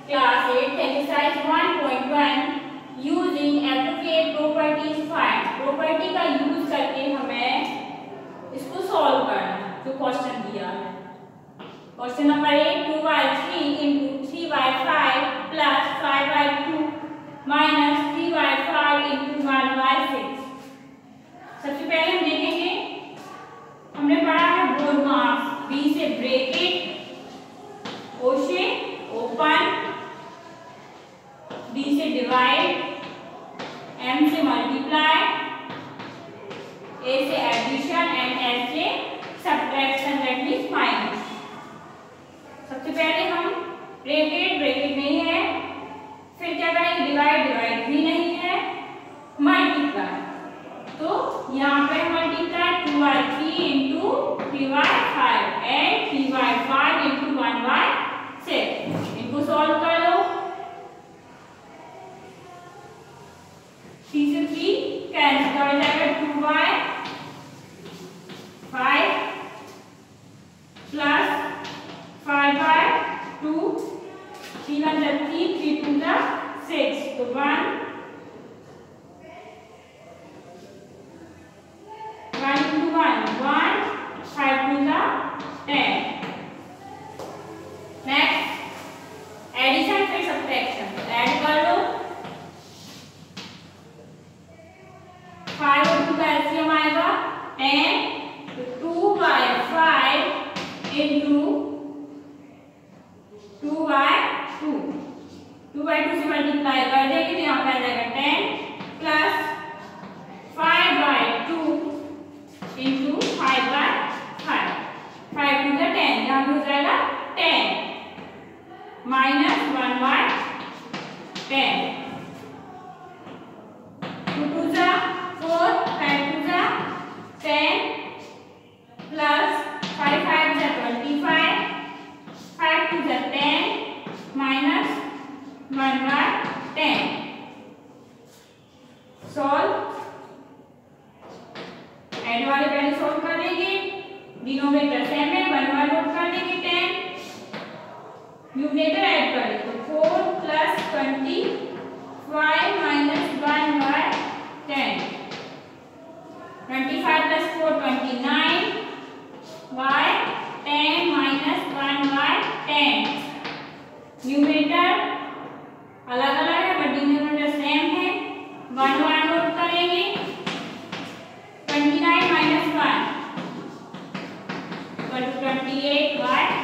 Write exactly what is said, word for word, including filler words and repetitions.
Class eight exercise one point one using appropriate properties find. Property का use करके हमें इसको सॉल्व करना है जो क्वेश्चन दिया है। क्वेश्चन नंबर एक, two by three into three by five plus five by two minus three by five into one by six. सबसे पहले हम देखेंगे, हमने पढ़ा है बोर्ड मार्क्स, बी से ब्रैकेट, ओ से ओपन, डी से डिवाइड, एम से मल्टीप्लाई, ए से एडिशन एंड एस से सब्ट्रैक्शन दैट मींस माइनस। सबसे पहले हम ब्रैकेट ब्रैकेट नहीं है, फिर क्या करेंगे, डिवाइड डिवाइड भी नहीं है, मल्टीप्लाई। तो यहाँ पे multiply two by three into three by five and three by five into one by six. इनको सॉल्व कर लो। थ्री से थ्री कैंसिल कर जाएगा, two by five plus five by two, three one जा थ्री, थ्री टू जा six, तो one one two one one, five two जा टेन। नेक्स्ट एडिशन फिर सब्ट्रैक्शन, ऐड कर लो। फाइव और टू का एलसीएम आएगा टेन, तो to by five into two by two, two by two से मल्टीप्लाई कर देंगे तो यहाँ पे आ जाएगा ten plus five by two into five by five, five two का टेन, यहाँ पे हो जाएगा ten minus one by ten, two two जा फोर, फाइव टू जा टेन प्लस फाइव फाइव जा ट्वेंटी फाइव, फाइव टू जा ten minus one by ten. Solve, add वाले पहले सॉल्व कर लेंगे, डिनोमिनेटर सेम है, वन बाई नोट कर लेंगे टेन, न्यूमरेटर ऐड कर लेंगे, four plus twenty five minus one by ten, twenty five plus four twenty nine by ten minus one by ten. Numerator अलग अलग है बट डिनोमिनेटर सेम है, one one note करेंगे, twenty nine minus one twenty eight by